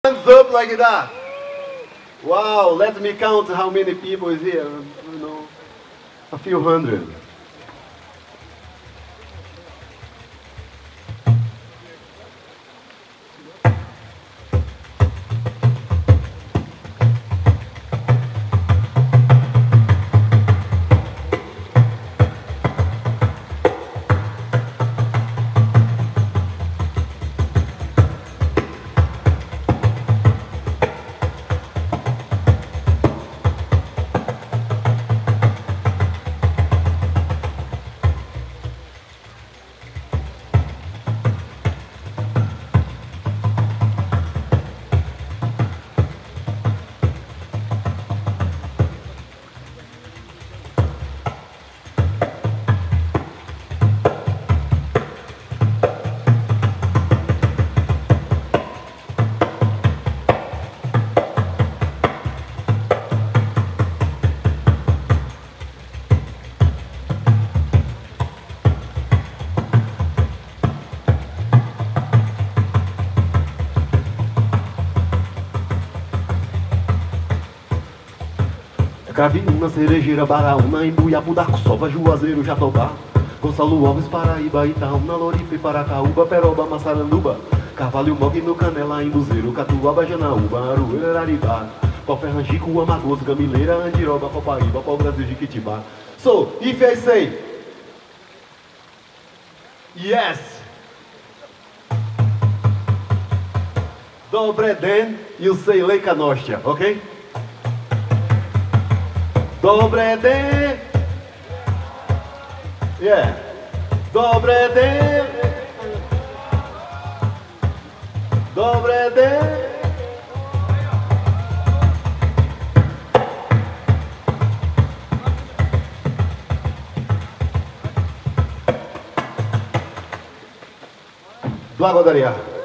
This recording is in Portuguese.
Hands up like that. Wow, let me count how many people is here. You know, a few hundred. Cravinhuna, cerejeira, baraúna, Embuiapu, Sova, Juazeiro, Jatobá, Gonçalo Alves, Paraíba, Itaúna, Loripe, Paracaúba, Peroba, Massaranduba, Carvalho, Mogno, Canela, Embuzeiro, Catuaba, Janaúba, Arueira, Araribá, Pau Ferrangico, Amagoso, Gamileira, Andiroba, Copaíba, Pau Brasil, Jiquitibá. So, if I say yes, dobre den, you say Leica Nostra, okay? Dobre den, yeah, dobre den, dobre den. Благодаря.